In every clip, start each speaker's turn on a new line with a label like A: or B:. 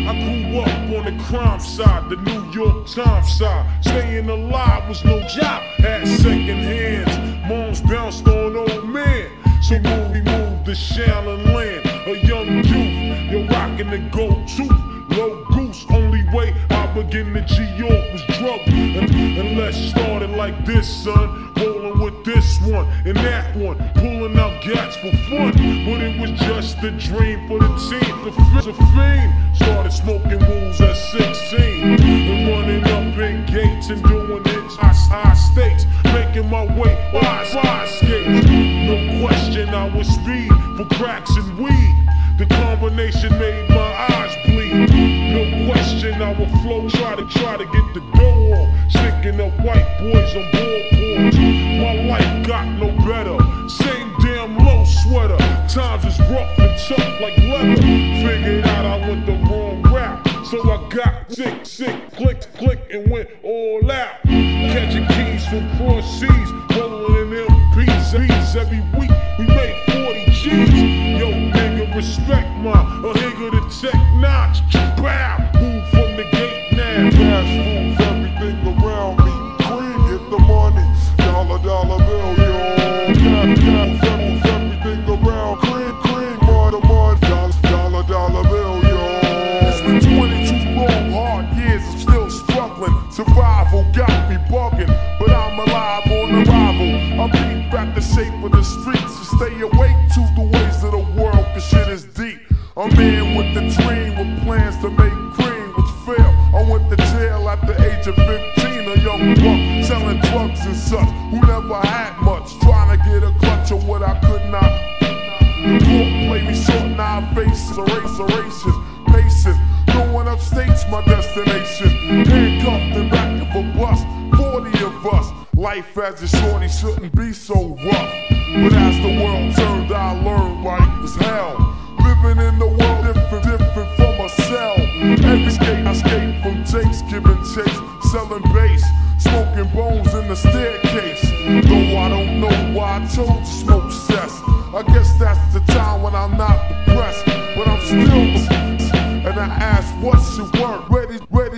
A: I grew up on the crime side, the New York Times side. Staying alive was no job, had second hands. Moms bounced on old men, so we moved to Shaolin Land. A young youth, you're rocking the gold tooth. Low goose, only way I begin to G-York was drug. And let's start it like this, son. Rolling with this one and that one, pulling out gats for fun. But it was just a dream for the team. The fiend started smoking wools at 16 and running up in gates and doing it high stakes, making my way wide skates. No question I was speed for cracks and weed. The combination made my eyes bleed. No question I would flow, try to get the dough off, sticking up white boys on boards. My life got no better, same damn low sweater. Times is rough and tough like leather. Figured out I went the wrong route, so I got sick, clicked and went all out. Catching keys from cross seas, rolling in MPs. Every week we made 40 G's. Yo, nigga, respect mine. A nigga to tech notch. Bow, move from the gate now.
B: Cash moves everything around me. Cream, get the money. Dollar bill, yo. Cash moves everything around. Cream, money. Dollar bill, yo. It's been 22 long, hard years. I'm still struggling. Survival got me bugging, but I'm alive on arrival. I beat back the shape of the streets to stay awake to the ways of the world, cause shit is deep. A man with a dream with plans to make cream, which failed. I went to jail at the age of 15, a young buck selling drugs and such, who never had much, trying to get a clutch on what I could not. The court played me short, now I face erasers, pacing, going upstate's my destination. Handcuffed in back of a bus, 40 of us. Life as a shorty shouldn't be so rough, but as the world turned, I learned life was hell. Living in the world different from a cell. Every skate I escape from Jake's, giving chase, selling bass, smoking bones in the staircase. Though I don't know why I chose to smoke cess. I guess that's the time when I'm not depressed, but I'm still. And I ask, what's your work? Ready,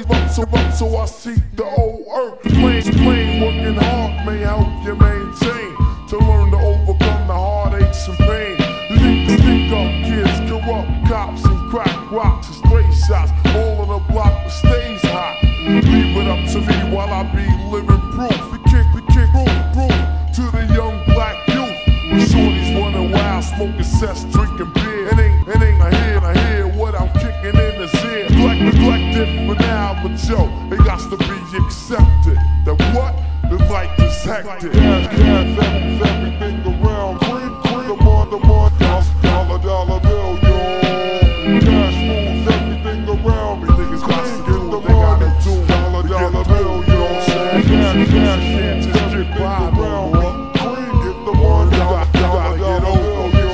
B: so I seek the old earth. Plain, working hard may help you maintain, to learn to overcome the heartaches and pain. Stick up kids, corrupt cops and crack rocks and stray shots. All on the block stays hot. Leave it up to me while I be living proof. We kick proof to the young black youth. When shorties running wild, smoking cess, drinking beer. It ain't I hear what I'm kicking in his ear. Neglected for now, but yo, it got to be accepted. That what? The life is hectic. Cash everything around. Cream, the money, dollar bill, yo. Cash moves everything around me. Niggas got to get the money. Dollar bill, yo. Cash everything around me. Cream, get the money. Dollar bill, yo.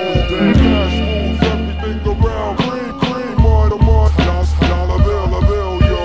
B: Cash moves everything around me. Cream, money, dollar bill, yo.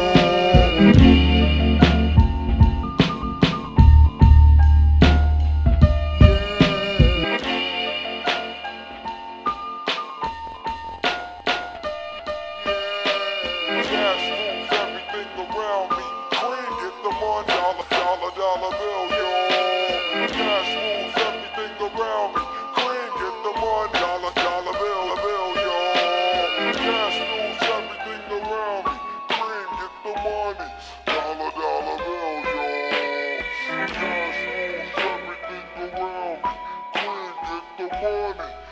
B: Cash moves everything around me. Cream, get the money. Dollar bill, yo. Cash moves everything around me. Cream, get the money. Dollar bill, yo. Cash moves everything around me. Cream, get the money. Dollar bill, yo. Cash moves everything around me. Cream, get the money.